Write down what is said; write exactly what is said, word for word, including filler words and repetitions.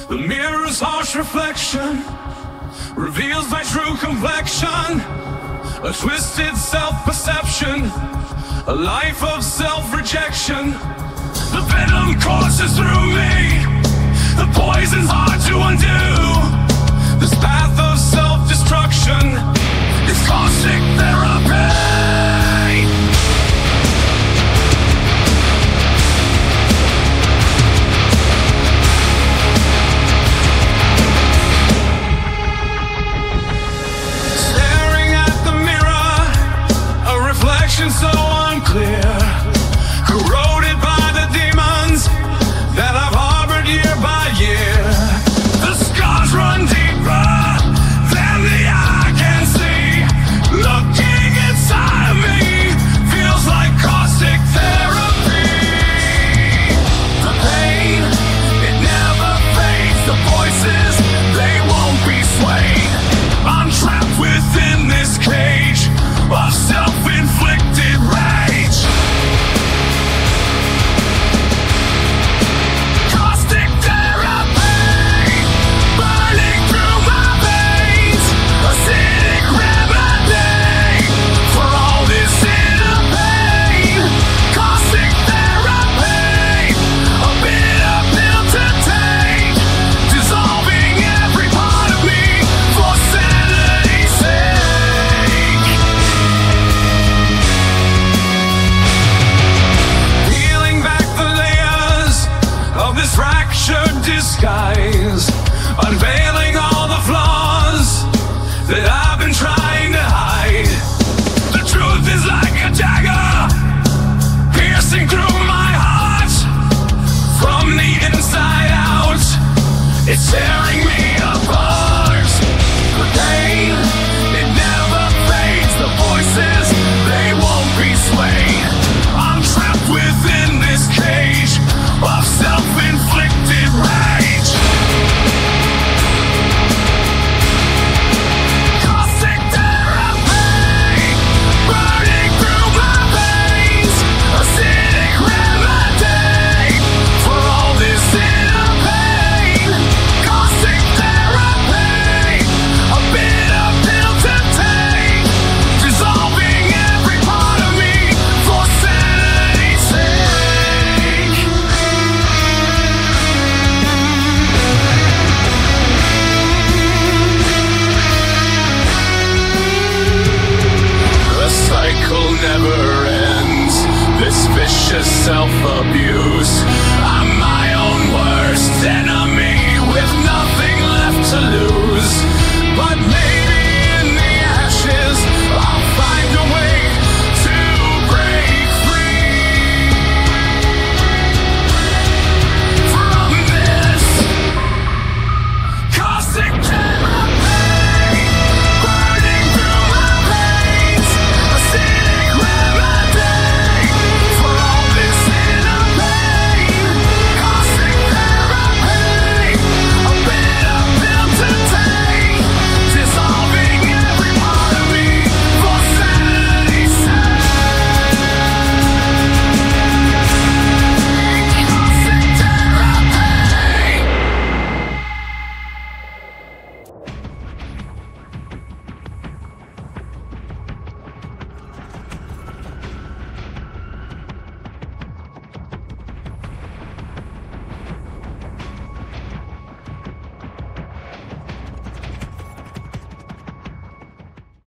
The mirror's harsh reflection reveals my true complexion. A twisted self-perception, a life of self-rejection. The venom courses through me, the poison's hard to undo. This path of self-destruction is caustic therapy. Staring at the mirror, a reflection so unclear, corroded by the demons that I've harbored year by year. The scars run deeper than the eye can see. Looking inside of me feels like caustic therapy. The pain, it never fades. The voices, they won't be swayed. I'm trapped within this cage of self-inflicted rage. Caustic therapy, burning through my veins. Acidic remedy for all this inner pain. Caustic therapy, a bitter pill to take, dissolving every part of me for sanity's sake. Peeling back the layers of this fractured disguise, unveiling all the flaws that I've been trying to hide. The truth is like a dagger, piercing through my heart. From the inside out, it's tearing me apart. The pain, it never fades. The voices, they won't be swayed. I'm trapped within this cage of self-inflicted rage. Caustic therapy, burning through my veins. Acidic remedy for all this inner pain. Caustic therapy, a bitter pill to take, dissolving every part of me for sanity's sake. The cycle never ends, this vicious self-abuse.